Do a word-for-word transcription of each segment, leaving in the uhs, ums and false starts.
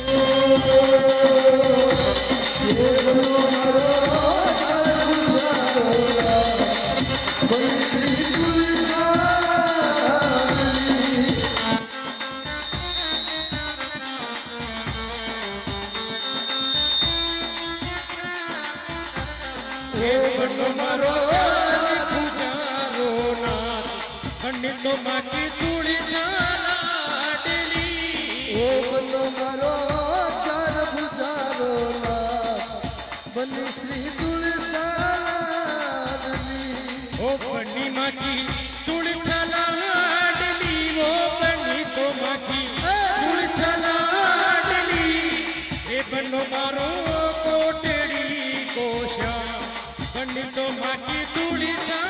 तो माकी तुड़ी लाडली ओ बनो मारो चार भुजारो बनी श्री तुड़ी लाडली ओ बनी माकी तुड़ी लाडली वो बनी तो माकी तुड़ी लाडली ए बनो मारो कोटड़ी कोशा बनी तो माकी तुड़ी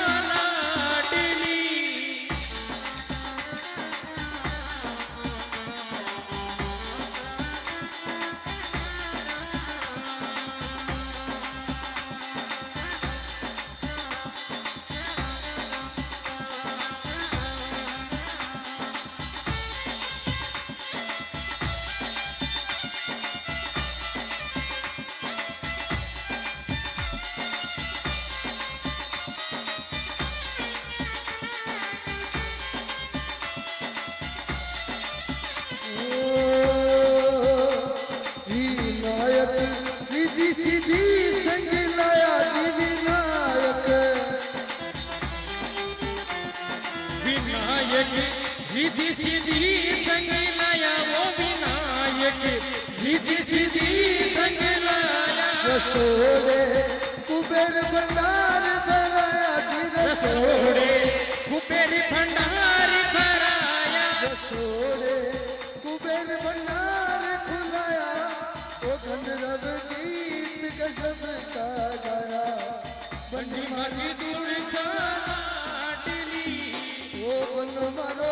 रिद्धि सिद्धि संग लाया वो विनायक रिद्धि सिद्धि संग लाया रसोड़े कुबेर भंडार भराया रसोड़े कुबेर भंडार भराया रसोड़े कुबेर भंडार खुलाया वो गंधर्व गीत गजब का गाया बंदी माकी तुड़ चाटली ओ बन मरो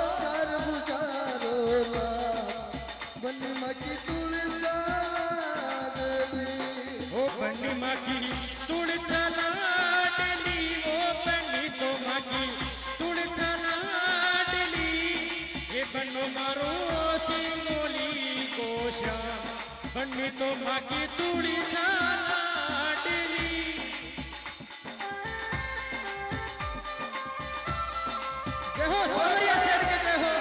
बनी माकी तुड़ लाडली ओ बनी माकी तुड़ लाडली ओ बनी तो माकी तुड़ लाडली ये बनो मारो सिंगोली कोशा बनी तो माकी तुड़ लाडली जय हो सौरिया सेठ के जय हो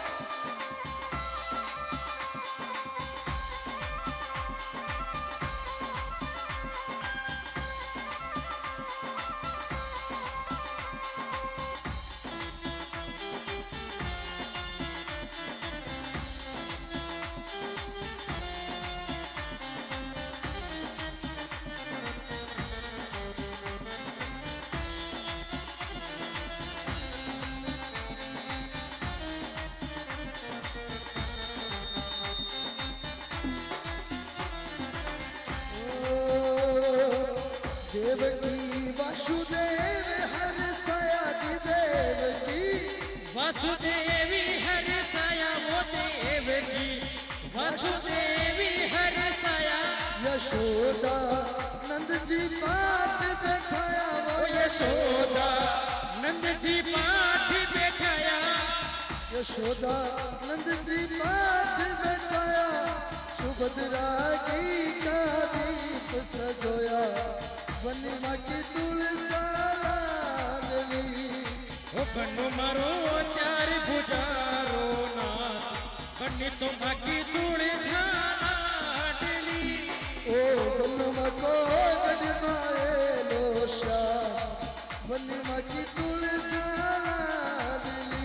देवकी वासुदेव हर सयाजी देवकी वासुदेवी हर साया वो देवकी वासुदेवी हर साया यशोदा नंद जी पाठ बैठाया वो यशोदा नंद जी पाठ बैठाया यशोदा नंद जी पाठ बैठाया सुभद्रा की का दीप सजोया बनी माकी तुड़ लाडली ओ बनो मारो चार भुजारो ना बनी तो माकी तुड़ लाडली ओ बनो मको गड़माए लोशा बनी माकी तुड़ लाडली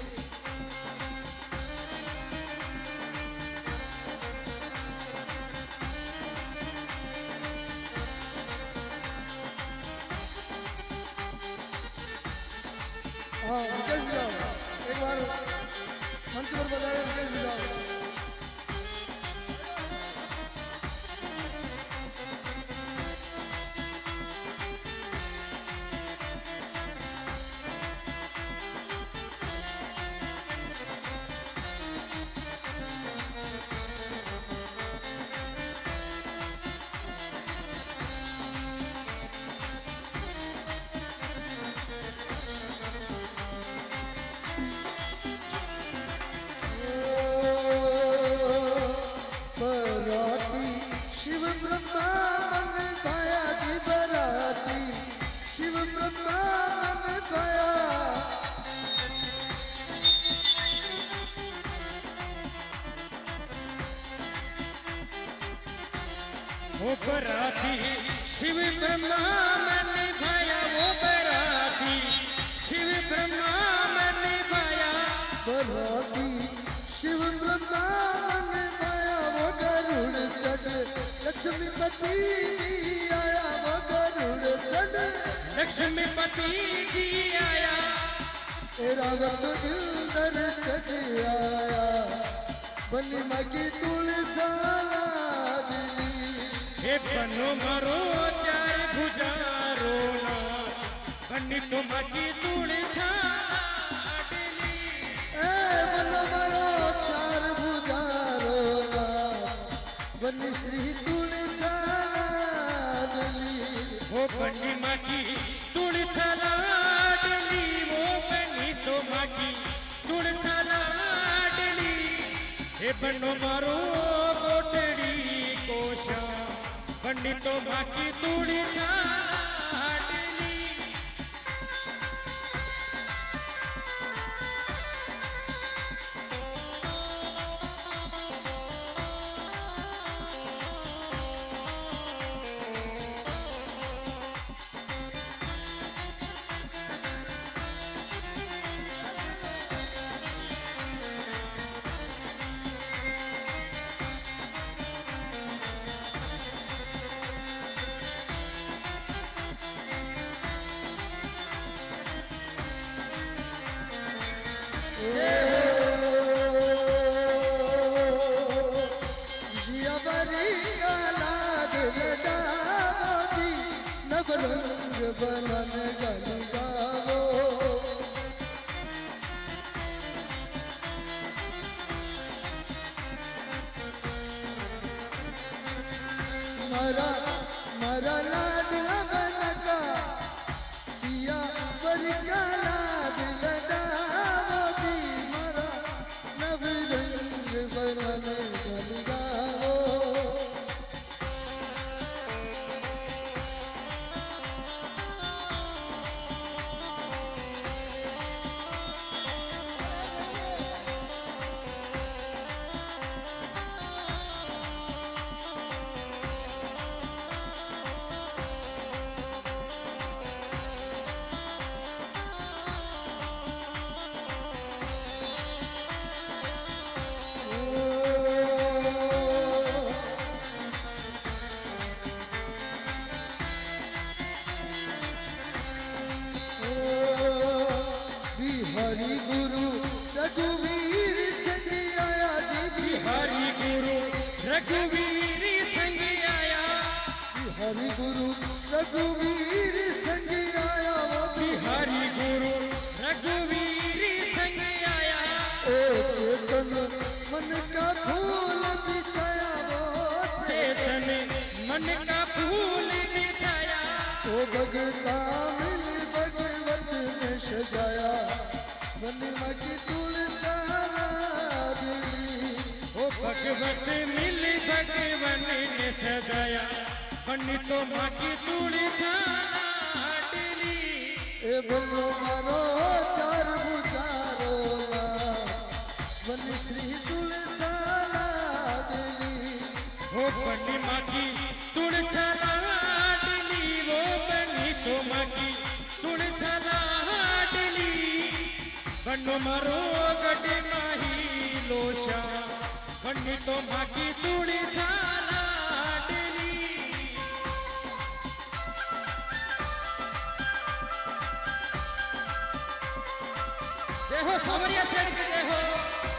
हाँ विकेश भी जाओ एक बार मंच पर बजा रहे विकेश भी जाओ ओ वो बराती शिव ब्रह्मा में निभाया, वो बराती शिव ब्रह्मा में निभाया, बराती शिव ब्रह्मा ने पाया, वो गरुड़ चढ़ लक्ष्मीपति जी आया, वो गरुड़ चढ़ लक्ष्मीपति जी आया, तेरा वक्त इंदर चढ़ आया, बनी माँ की तुलसाला दिली, हे बनो मारो चार भुजारो ना, बनी तो माँ की तुलसाला दिली, ए बनो मारो चार भुजारो ना, बनी श्री तुलसाला दिली, वो बनी माँ की तुलसाला दिली, वो बनी तो माँ की तुलसाला दिली, हे बनो मारो कोटड़ी कोशा, बनी तो माँ की तुलसाला दिली, नवरंग बनन गन गावो, मरा मरा लाडला बनका सिया बरिया लाडला डावो, मरा नवरंग बनन गन गावो, बिहारी गुरु रघुवीर संग आया जी, हरि गुरु रघुवीर संग आया, बिहारी गुरु रघुवीर संग आया, वो हरि गुरु रघुवीर संग आया, ओ चेतन मन का फूल बिछाया, वो चेतन मन का फूल बिछाया, ओ भगता मिल भगवत में सजाया, बनी माँ की तुलसाला दिली, ओ भगवत मिल भगवन ने सजाया, बनी तो माँ की तुलसाला दिली, ए बनो मारो चार भुजारो ना, बनी श्री तुलसाला दिली, वो बनी माँ की तुलसाला दिली, वो बनी तो माँ की तुलसाला दिली, बनो मारो गड नाही लोशा, बनी तो माँ की तुलसाला दिली, जय हो सावरिया सेठ की जय हो।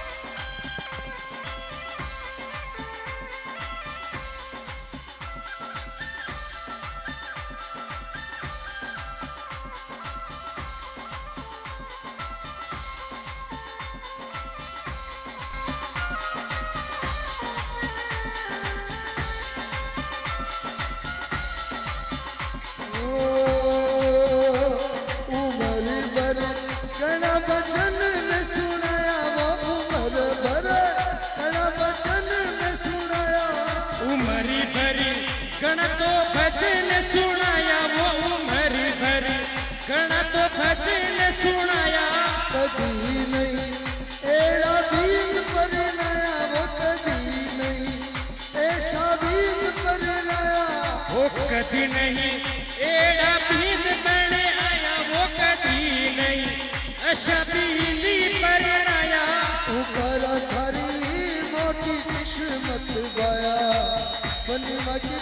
गण तो भजन सुनाया, वो उमरी भरी गण तो भजन सुनाया, कभी नहीं एड़ा बीन पर नया, वो कभी नहीं ऐसा बीन पर नया, कभी नहीं एड़ा भीद बने आया वो कभी नहीं अशबीली परणाया ऊपर थारी मोटी किस्मत गाया बनी मकी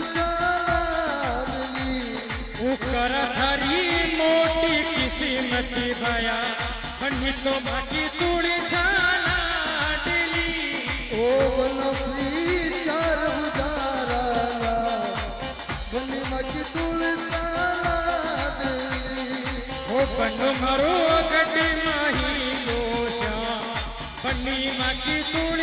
तुलसानी ऊपर थारी मोटी किस्मत गाया बनी तो मकी तुलसानी ओ बनश्री चार बुझारा बनी मकी तुलसानी ओ बनो मारो गड्डी माही लोशा बनी मकी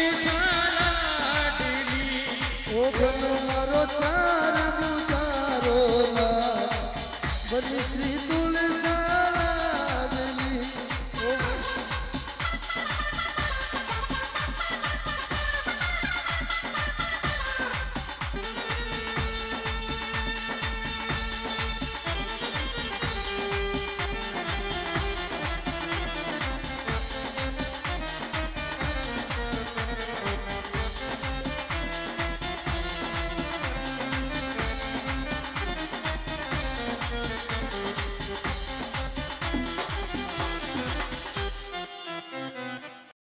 तुलसानी ओ बनो मारो चार बुझारो बनी श्री